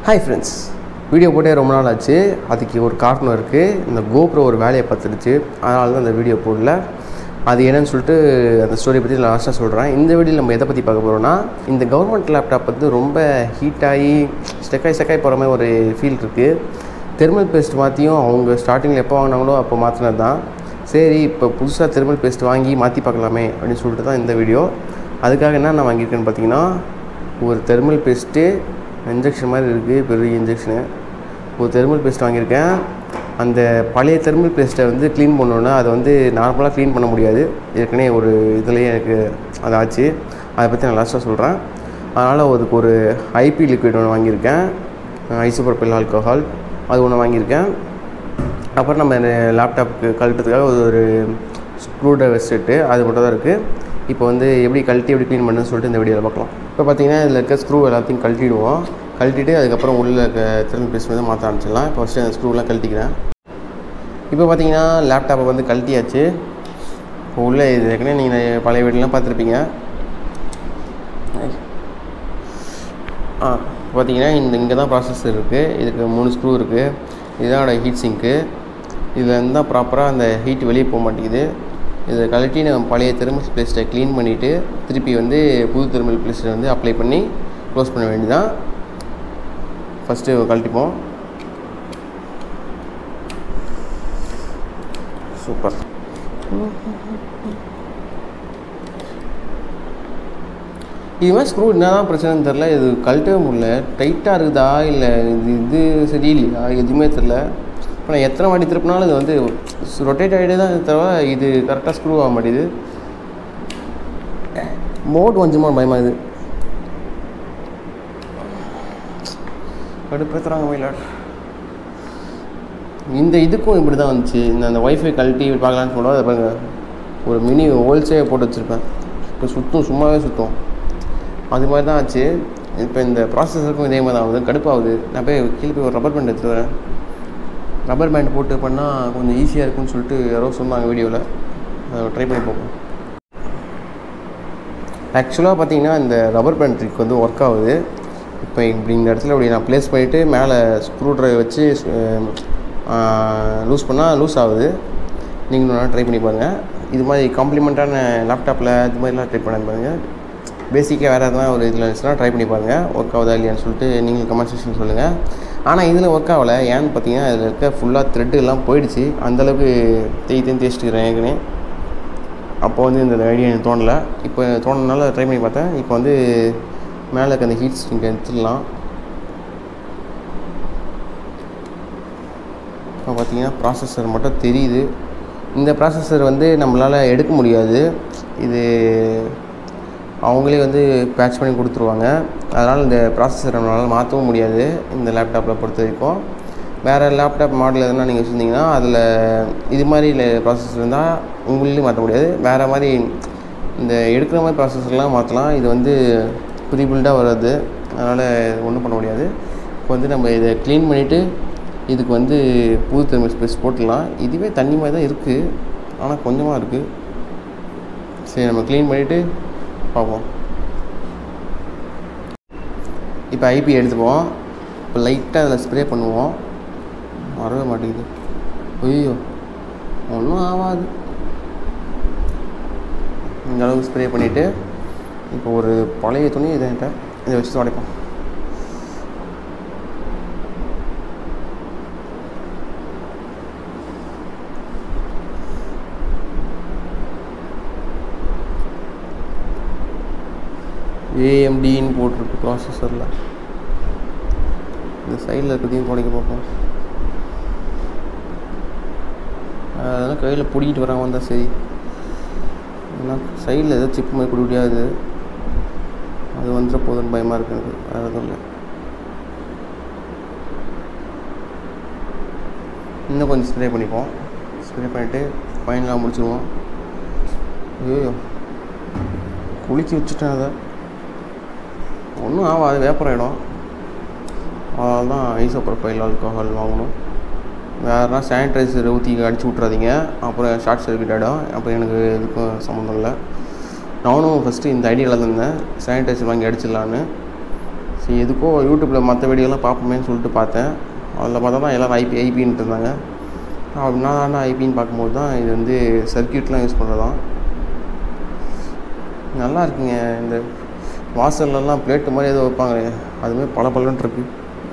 Hi friends, video போட்டே ரொம்ப நாள் ஆச்சு. அதுக்கு ஒரு காரணம் இருக்குது. இந்த கோப்ரோ ஒரு வேலையை பார்த்துருச்சு, அதனால தான் இந்த வீடியோ போடல. அது என்னன்னு சொல்லிட்டு அந்த ஸ்டோரி பற்றி லாஸ்ட்டாக சொல்கிறேன். இந்த வீடியோவில் நம்ம எதை பற்றி பார்க்க போகிறோம்னா, இந்த கவர்மெண்ட் லேப்டாப் வந்து ரொம்ப ஹீட்டாகி ஸ்டெக்காய் போகிற மாதிரி ஒரு ஃபீல் இருக்குது. தெர்மல் பேஸ்ட் மாற்றியும் அவங்க ஸ்டார்டிங்கில் எப்போ வாங்கினாங்களோ அப்போ மாற்றினது தான். சரி, இப்போ புதுசாக தெர்மல் பேஸ்ட் வாங்கி மாற்றி பார்க்கலாமே அப்படின்னு சொல்லிட்டு தான் இந்த வீடியோ. அதுக்காக என்ன நான் வாங்கியிருக்கேன்னு பார்த்தீங்கன்னா, ஒரு தெர்மல் பேஸ்ட்டு இன்ஜெக்ஷன் மாதிரி இருக்குது, பெரிய இன்ஜெக்ஷனு. ஒரு தெர்மல் பேஸ்ட் வாங்கியிருக்கேன். அந்த பழைய தெர்மல் பேஸ்ட்டை வந்து க்ளீன் பண்ணோன்னா அதை வந்து நார்மலாக க்ளீன் பண்ண முடியாது. ஏற்கனவே ஒரு இதுலேயே எனக்கு அது ஆச்சு. அதை பற்றி நான் லாஸ்ட்டாக சொல்கிறேன். அதனால் அதுக்கு ஒரு ஐபி லிக்விட் ஒன்று வாங்கியிருக்கேன், ஐசோப்ரோபைல் ஆல்கஹால், அது ஒன்று வாங்கியிருக்கேன். அப்புறம் நம்ம இந்த லேப்டாப்புக்கு கழட்டுறதுக்காக ஒரு ஸ்க்ரூ ட்ரைவர் செட்டு, அது மட்டும் தான் இருக்குது. இப்போ வந்து எப்படி எப்படி க்ளீன் பண்ணுன்னு சொல்லிட்டு இந்த வீடியோவில் பார்க்கலாம். இப்போ பார்த்தீங்கன்னா இதில் இருக்க ஸ்க்ரூ எல்லாத்தையும் கழட்டிடுவோம். கழட்டிட்டு அதுக்கப்புறம் உள்ளே இருக்க தெர்மல் பேஸ்ட் வந்து மாற்ற ஆரம்பிச்சிடலாம். இப்போ ஃபஸ்ட்டு அந்த ஸ்க்ரூலாம் கழட்டிக்கிறேன். இப்போ பார்த்தீங்கன்னா லேப்டாப்பை வந்து கழட்டியாச்சு. இப்போ உள்ளே இது ஏற்கனவே நீங்கள் பழைய வீட்டிலலாம் பார்த்துருப்பீங்க. பார்த்தீங்கன்னா இங்கே தான் ப்ராசஸர் இருக்குது. இதுக்கு 3 ஸ்க்ரூ இருக்குது. இதோட ஹீட் சிங்க்கு. இதில் இருந்தால் ப்ராப்பராக அந்த ஹீட் வெளியே போக மாட்டேங்குது. இதை கழட்டி நம்ம பழைய தெர்மல் பேஸ்ட்டை க்ளீன் பண்ணிவிட்டு திருப்பி வந்து புது தெர்மல் பேஸ்ட்டை வந்து அப்ளை பண்ணி க்ளோஸ் பண்ண வேண்டியதான். ஃபஸ்ட்டு கழட்டிப்போம். சூப்பர். இது மாதிரி ஸ்க்ரூ என்ன தான் பிரச்சனைன்னு தெரில. இது கழட்டவே முடியல. டைட்டாக இருக்குதா இல்லை இது சரியில்லையா எதுவுமே தெரில. இப்போ நான் எத்தனை வாட்டி திருப்பினாலும் இது வந்து ரொட்டேட் ஆகிட்டே தான் தவிர இது கரெக்டாக ஸ்க்ரூ ஆக மாட்டேது. மோட் கொஞ்சமாக பயமாகுது. கடுப்பேற்றுறாங்க மயிலாட். இந்த இதுக்கும் இப்படி தான் வந்துச்சு. அந்த ஒய்ஃபை கழட்டி பார்க்கலான்னு சொல்லுவோம். அதை பாருங்க, ஒரு மினி ஹோல்ஸே போட்டு வச்சுருப்பேன். இப்போ சும்மாவே சுற்றும். அது மாதிரி தான் ஆச்சு. இப்போ இந்த ப்ராசஸருக்கும் இதே மாதிரி தான் ஆகுது. கடுப்பாகுது. நான் போய் கீழே போய் ஒரு ரப்பர் பேண்ட் எடுத்துகிட்டு வரேன். ரப்பர் பேண்ட் போட்டு பண்ணால் கொஞ்சம் ஈஸியாக இருக்குன்னு சொல்லிட்டு யாரோ சொன்னாங்க வீடியோவில். அதை ட்ரை பண்ணி பார்ப்போம். ஆக்சுவலாக பார்த்தீங்கன்னா இந்த ரப்பர் பேண்ட் ட்ரிக் வந்து ஒர்க் ஆகுது. இப்போ இப்படி இந்த இடத்துல இப்படி நான் ப்ளேஸ் பண்ணிவிட்டு மேலே ஸ்க்ரூ ட்ரைவர் வச்சு லூஸ் பண்ணால் லூஸ் ஆகுது. நீங்களும் நல்லா ட்ரை பண்ணி பாருங்கள். இது மாதிரி காம்ப்ளிமெண்ட்டான லேப்டாப்பில் இது மாதிரிலாம் ட்ரை பண்ணி பாருங்கள். பேசிக்காக வேறு எதனா ஒரு இதில் இருந்துச்சுன்னா ட்ரை பண்ணி பாருங்கள். ஒர்க் ஆகுதா இல்லையான்னு சொல்லிட்டு நீங்கள் கமெண்ட் செக்ஷன் சொல்லுங்கள். ஆனால் இதில் ஒர்க் ஆகலை. ஏன்னு பார்த்தீங்கன்னா இதில் இருக்க ஃபுல்லாக த்ரெட்டு எல்லாம் போயிடுச்சு. அந்தளவுக்கு தேய்ச்சிட்டுக்கிறேன் ஏற்கனவே. அப்போ வந்து இந்த ஐடியா எனக்கு தோணலை. இப்போ தோணுனால ட்ரை பண்ணி பார்த்தேன். இப்போ வந்து மேலே இருக்க அந்த ஹீட் சிங்கை எடுத்துடலாம். இப்போ பார்த்தீங்கன்னா ப்ராசஸர் மட்டும் தெரியுது. இந்த ப்ராசஸர் வந்து நம்மளால் எடுக்க முடியாது. இது அவங்களே வந்து பேட்ச் பண்ணி கொடுத்துருவாங்க. அதனால் இந்த ப்ராசஸரை நம்மளால் மாற்றவும் முடியாது இந்த லேப்டாப்பில் பொறுத்த வரைக்கும். வேறு லேப்டாப் மாடல் எதுனா நீங்கள் வச்சுருந்தீங்கன்னா அதில் இது மாதிரி ப்ராசஸர் இருந்தால் உங்களையும் மாற்ற முடியாது. வேறு மாதிரி இந்த எடுக்கிற மாதிரி ப்ராசஸர்லாம் மாற்றலாம். இது வந்து ப்ரீபில்டாக வராது. அதனால் ஒன்றும் பண்ண முடியாது. இப்போ வந்து நம்ம இதை க்ளீன் பண்ணிவிட்டு இதுக்கு வந்து புது தெர்மல் பேஸ்ட் போட்டுடலாம். இதுவே தண்ணி மாதிரி தான் இருக்குது, ஆனால் கொஞ்சமாக இருக்குது. சரி, நம்ம க்ளீன் பண்ணிவிட்டு பார்ப்போம். இப்போ ஐபி எடுத்துப்போம். இப்போ லைட்டாக அதில் ஸ்ப்ரே பண்ணுவோம். வரவே மாட்டேங்குது. ஐயோ, ஒன்றும் ஆகாது. இந்த அளவுக்கு ஸ்ப்ரே பண்ணிவிட்டு இப்போ ஒரு பழைய துணி இதை வச்சு துடைப்போம். ஏஎம்டின்னு போட்டிருக்கு ப்ராசஸரில். இந்த சைடில் இருக்கிறதையும் துடைக்க பார்ப்போம். அதெல்லாம் கையில் பிடிக்கிட்டு வராமல் வந்தால் சரி. ஏன்னா சைடில் ஏதோ சிப்பு மாதிரி கொடுக்க முடியாது. அது வந்துட போதுன்னு பயமாக இருக்குது எனக்கு. வேறு எதுவும் இல்லை. இன்னும் கொஞ்சம் ஸ்ப்ரே பண்ணிப்போம். ஸ்ப்ரே பண்ணிவிட்டு ஃபைனலாக முடிச்சுடுவோம். ஐயோ, குளிச்சு வச்சுட்டேன். அதை ஒன்றும் ஆகாது, வேப்பராயிடும். அதனால தான் ஐசோப்ரோபைல் ஆல்கஹால் வாங்கணும். வேறுனா சானிடைசர் ஊற்றி அடிச்சு விட்றாதீங்க, அப்புறம் ஷார்ட் சர்க்யூட் ஆகிடும். அப்புறம் எனக்கு இதுக்கும் சம்மந்தம் இல்லை. நானும் ஃபஸ்ட்டு இந்த ஐடியாவில் இருந்தேன், சானிடைசர் வாங்கி அடிச்சிடலான்னு. சரி எதுக்கோ யூடியூப்பில் மற்ற வீடியோலாம் பார்ப்போமேன்னு சொல்லிட்டு பார்த்தேன். அதில் பார்த்தா தான் எல்லோரும் ஐபின்ட்டு இருந்தாங்க. அப்படின்னா தான் ஐபின்னு பார்க்கும்போது தான் இது வந்து சர்க்கியூட்லாம் யூஸ் பண்ணுறதான். நல்லா இருக்குங்க. இந்த வாசல்லலாம் பிளேட்டு மாதிரி ஏதோ வைப்பாங்களே, அதுமாதிரி பல இருக்குது.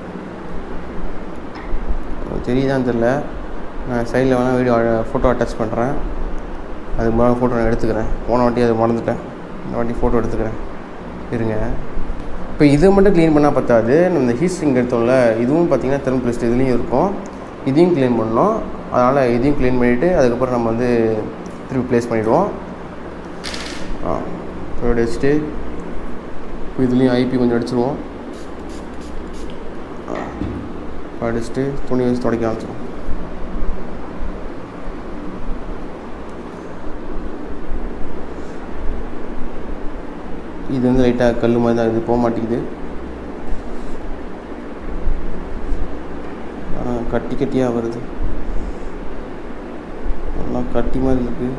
தெரியுதான்னு தெரில. நான் சைடில் வேணால் வீடியோ ஃபோட்டோ அட்டாச் பண்ணுறேன். அதுக்கு முன்னாடி ஃபோட்டோ நான் எடுத்துக்கிறேன். போன வாட்டி அதை மறந்துட்டேன். இந்த வாட்டி ஃபோட்டோ எடுத்துக்கிறேன். இருங்க. இப்போ இதை மட்டும் க்ளீன் பண்ணால் பத்தாது. இந்த ஹீட் சிங்க் எடுத்தோம்ல, இதுவும் பார்த்திங்கன்னா தெர்மல் பேஸ்ட் இதுலேயும் இருக்கும். இதையும் க்ளீன் பண்ணோம். அதனால் இதையும் க்ளீன் பண்ணிவிட்டு அதுக்கப்புறம் நம்ம வந்து திருப்பி ப்ளேஸ் பண்ணிவிடுவோம். இப்படி வச்சுட்டு இப்போ இதுலேயும் ஐபி கொஞ்சம் அடிச்சிடுவோம். அடிச்சுட்டு துணி வச்சு துடைக்க ஆரம்பிச்சிடும். இது வந்து லைட்டாக கல் மாதிரி தான், இது போக மாட்டேங்குது. கட்டியாக வருது. நல்லா கட்டி மாதிரி இருக்குது.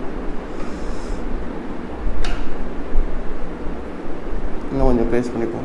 இன்னும் கொஞ்சம் ப்ளேஸ் பண்ணிப்போம்.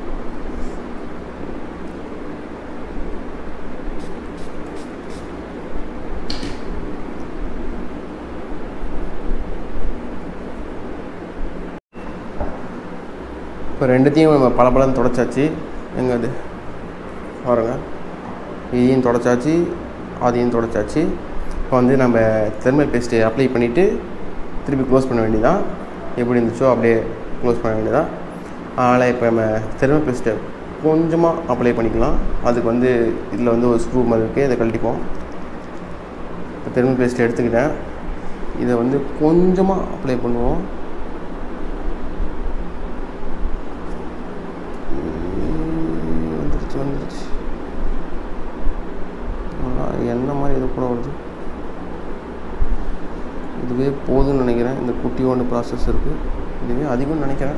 இப்போ ரெண்டுத்தையும் நம்ம பலன்னு தொடச்சாச்சு. எங்கே அது பாருங்க, இதையும் தொடச்சாச்சு, அதையும் தொடச்சாச்சு. இப்போ வந்து நம்ம தெர்மல் பேஸ்ட்டு அப்ளை பண்ணிவிட்டு திருப்பி க்ளோஸ் பண்ண வேண்டியதான். எப்படி இருந்துச்சோ அப்படியே க்ளோஸ் பண்ண வேண்டியதான். அதனால் இப்போ நம்ம தெர்மல் பேஸ்ட்டை கொஞ்சமாக அப்ளை பண்ணிக்கலாம். அதுக்கு வந்து இதில் வந்து ஒரு ஸ்க்ரூ மாதிரி இருக்குது, இதை கழட்டிப்போம். இப்போ தெர்மல் பேஸ்ட்டை எடுத்துக்கிட்டேன். இதை வந்து கொஞ்சமாக அப்ளை பண்ணுவோம். வந்துருச்சு. நல்லா எண்ணெய் மாதிரி இது கூட வருது. இதுவே போதும்னு நினைக்கிறேன். இந்த குட்டியோட ப்ராசஸ் இருக்குது, இதுவே அதிகம்னு நினைக்கிறேன்.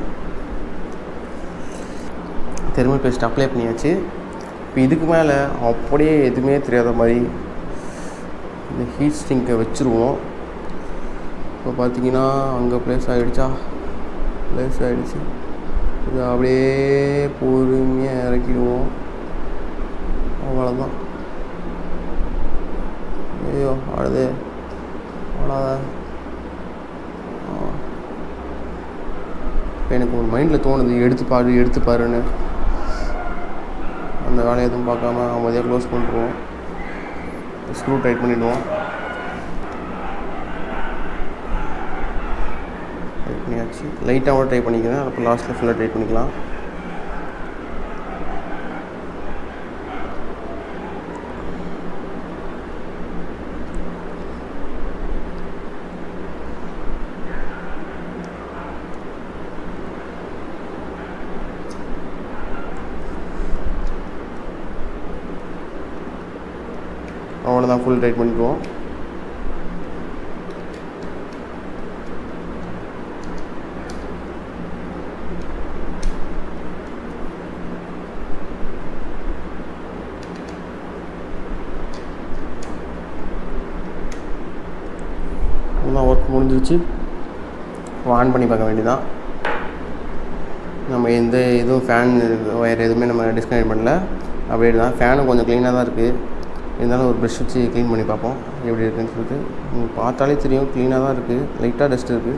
தெர்மல் பேஸ்ட் அப்ளை பண்ணியாச்சு. இப்போ இதுக்கு மேலே அப்படியே எதுவுமே தெரியாத மாதிரி இந்த ஹீட் சிங்கை வச்சுருவோம். இப்போ பார்த்தீங்கன்னா அங்கே ப்ளேஸ் ஆகிடுச்சு. இதை அப்படியே பொறுமையாக இறக்கிடுவோம். அவ்வளோதான். ஐயோ அழுது அவ்வளோத. இப்போ எனக்கு ஒரு மைண்டில் தோணுது, எடுத்து பாருன்னு. அந்த வேலையை எதுவும் பார்க்காம அமைதியாக க்ளோஸ் பண்ணிடுவோம். ஸ்க்ரூ டைட் பண்ணிவிடுவோம். டைட் பண்ணியாச்சு. லைட்டாக கூட டைட் பண்ணிக்கிறேன். அப்புறம் லாஸ்ட்டில் ஃபுல்லாக டைட் பண்ணிக்கலாம். அவ்வளோதான், ஃபுல் டைட் பண்ணிக்குவோம். அவ்வளோதான், ஒர்க் முடிஞ்சிருச்சு. ஆன் பண்ணி பார்க்க வேண்டியதான். நம்ம எந்த இதுவும் ஃபேன் ஒயர் எதுவுமே நம்ம டிஸ்கனெக்ட் பண்ணல. அப்படியே தான். ஃபேனும் கொஞ்சம் க்ளீனாக தான் இருக்குது. இருந்தாலும் ஒரு ப்ரஷ் வச்சு க்ளீன் பண்ணி பார்ப்போம் எப்படி இருக்குன்னு சொல்லிட்டு. உங்களுக்கு பார்த்தாலே தெரியும், க்ளீனாக தான் இருக்குது. லைட்டாக டஸ்ட் இருக்குது.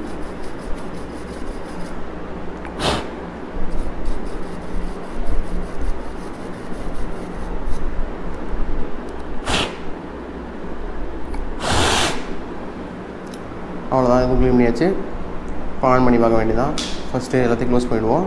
அவ்வளோதான், இது க்ளீன் பண்ணியாச்சு. இப்போ ஆன் பண்ணி பார்க்க வேண்டியதான். ஃபஸ்ட்டு எல்லாத்தையும் க்ளோஸ் பண்ணிவிடுவோம்.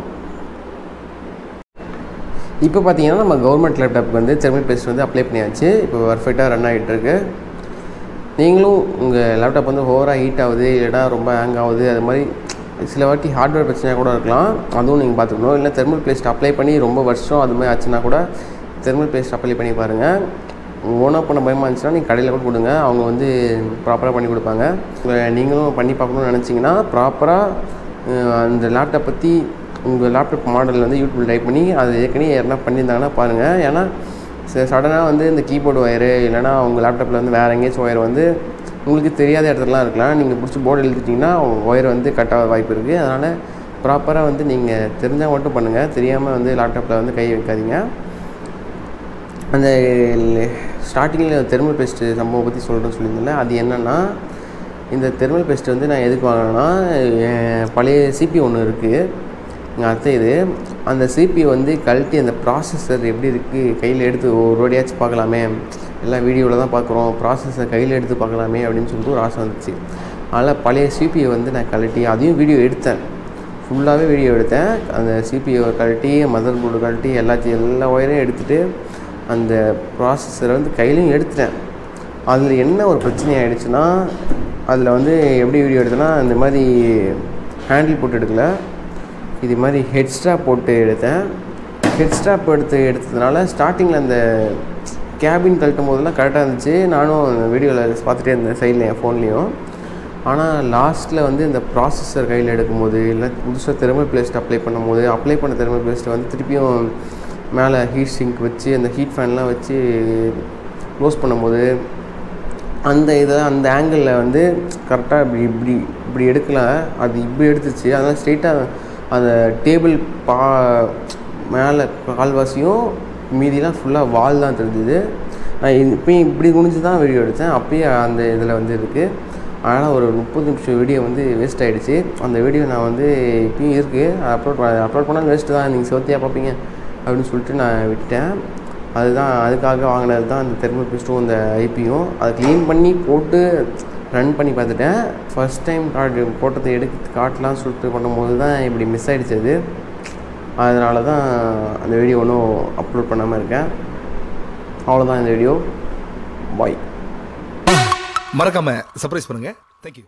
இப்போ பார்த்தீங்கன்னா நம்ம கவர்மெண்ட் லேப்டாப்புக்கு வந்து தெர்மல் பேஸ்ட் வந்து அப்ளை பண்ணியாச்சு. இப்போ பர்ஃபெக்டாக ரன் ஆகிட்டுருக்கு. நீங்களும் உங்கள் லேப்டாப் வந்து ஓவராக ஹீட் ஆகுது, இல்லைனா ரொம்ப ஹேங் ஆகுது, அது மாதிரி சில வாட்டி ஹார்ட்வேர் பிரச்சனையாக கூட இருக்கலாம். அதுவும் நீங்கள் பார்த்துக்கணும். இல்லை தெர்மல் பேஸ்ட் அப்ளை பண்ணி ரொம்ப வருஷம் அது மாதிரி ஆச்சுன்னா கூட தெர்மல் பேஸ்ட் அப்ளை பண்ணி பாருங்கள். ஓனாக பண்ண பயமாக இருந்துச்சுன்னா நீங்கள் கடையில் கூட கொடுங்க, அவங்க வந்து ப்ராப்பராக பண்ணி கொடுப்பாங்க. நீங்களும் பண்ணி பார்க்கணுன்னு நினச்சிங்கன்னா ப்ராப்பராக அந்த லேப்டாப் பற்றி உங்கள் லேப்டாப் மாடல் வந்து யூடியூப்பில் டைப் பண்ணி அது ஏற்கனவே யாருனா பண்ணியிருந்தாங்கன்னா பாருங்கள். ஏன்னா சடனாக வந்து இந்த கீபோர்டு ஒயரு இல்லைனா உங்கள் லேப்டாப்பில் வந்து வேறு எங்கேயாச்சும் ஒயர் வந்து உங்களுக்கு தெரியாத இடத்துலலாம் இருக்கலாம். நீங்கள் பிடிச்சி போர்டு எழுதிட்டிங்கன்னா ஒயர் வந்து கட் ஆக வாய்ப்பு இருக்குது. அதனால் ப்ராப்பராக வந்து நீங்கள் தெரிஞ்சால் மட்டும் பண்ணுங்கள், தெரியாமல் வந்து லேப்டாப்பில் வந்து கை வைக்காதீங்க. அந்த ஸ்டார்டிங்கில் தெர்மல் பேஸ்ட்டு சம்பவம் பற்றி சொல்கிறேன்னு சொல்லியிருந்தேன்ல, அது என்னென்னா இந்த தெர்மல் பேஸ்ட்டு வந்து நான் எதுக்கு வாங்கினேன்னா, பழைய சிபி ஒன்று இருக்குது எங்கள் அத்தை இது. அந்த சிபி வந்து கழட்டி அந்த ப்ராசஸர் எப்படி இருக்குது கையில் எடுத்து ஒரு வாட்டியாச்சும் பார்க்கலாமே, எல்லாம் வீடியோவில் தான் பார்க்குறோம், ப்ராசஸர் கையில் எடுத்து பார்க்கலாமே அப்படின்னு சொல்லிட்டு ஒரு ஆசை வந்துச்சு. அதனால் பழைய சிபியை வந்து நான் கழட்டி அதையும் வீடியோ எடுத்தேன், ஃபுல்லாகவே வீடியோ எடுத்தேன். அந்த சிபியை கழட்டி மதர் போர்டு கழட்டி எல்லா ஒயரையும் எடுத்துகிட்டு அந்த ப்ராசஸரை வந்து கையிலையும் எடுத்துட்டேன். அதில் என்ன ஒரு பிரச்சனை ஆகிடுச்சுன்னா, அதில் வந்து எப்படி வீடியோ எடுத்தேன்னா, இந்த மாதிரி ஹேண்டில் போட்டு எடுக்கலை, இது மாதிரி ஹெட் ஸ்ட்ராப் போட்டு எடுத்தேன். ஹெட் ஸ்ட்ராப் எடுத்ததுனால ஸ்டார்டிங்கில் அந்த கேபின் கழட்டும் போதெல்லாம் கரெக்டாக இருந்துச்சு. நானும் வீடியோவில் பார்த்துட்டே இருந்தேன் சைடில் என் ஃபோன்லேயும். ஆனால் லாஸ்ட்டில் வந்து இந்த ப்ராசஸர் கையில் எடுக்கும்போது, இல்லை புதுசாக தெர்மல் பேஸ்ட் அப்ளை பண்ண தெர்மல் பேஸ்ட்டை வந்து திருப்பியும் மேலே ஹீட் சிங்க் வச்சு அந்த ஹீட் ஃபேன்லாம் வச்சு க்ளோஸ் பண்ணும்போது அந்த ஆங்கிளில் வந்து கரெக்டாக இப்படி எடுக்கல, அது இப்படி எடுத்துச்சு. அதனால் ஸ்ட்ரெயிட்டாக அந்த டேபிள் மேலே கால்வாசியும் மீதிலாம் ஃபுல்லாக வால் தான் தெரிஞ்சுது. நான் இப்போயும் இப்படி குனிஞ்சு தான் வீடியோ எடுத்தேன், அப்போயே அந்த இதில் வந்து இருக்குது. அதனால் ஒரு 30 நிமிஷம் வீடியோ வந்து வேஸ்ட் ஆகிடுச்சு. அந்த வீடியோ நான் வந்து இப்போயும் இருக்குது, அப்லோட் பண்ணாலும் வேஸ்ட்டு தான், நீங்கள் சோத்தியாக பார்ப்பீங்க அப்படின்னு சொல்லிட்டு நான் விட்டேன். அதுக்காக வாங்கினது தான் அந்த தெர்மல் பேஸ்ட்டும் இந்த ஐபியும். அதை க்ளீன் பண்ணி போட்டு ரன் பண்ணி பார்த்துட்டேன். ஃபஸ்ட் டைம் போட்டதை எடுத்து காட்டலான்னு சொல்லிட்டு பண்ணும்போது தான் இப்படி மிஸ் ஆகிடுச்சு அது. அதனால தான் அந்த வீடியோ ஒன்றும் அப்லோட் பண்ணாமல் இருக்கேன். அவ்வளோதான் இந்த வீடியோ. பாய். மறக்காம சர்ப்ரைஸ் பண்ணுங்க. தேங்க்யூ.